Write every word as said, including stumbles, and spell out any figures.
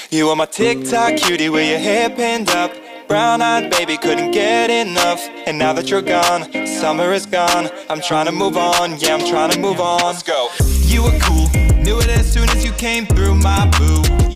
You were my TikTok cutie with your hair pinned up, brown-eyed baby, couldn't get enough. And now that you're gone, summer is gone. I'm trying to move on, yeah, I'm trying to move on. Let's go. You were cool, knew it as soon as you came through, my boo.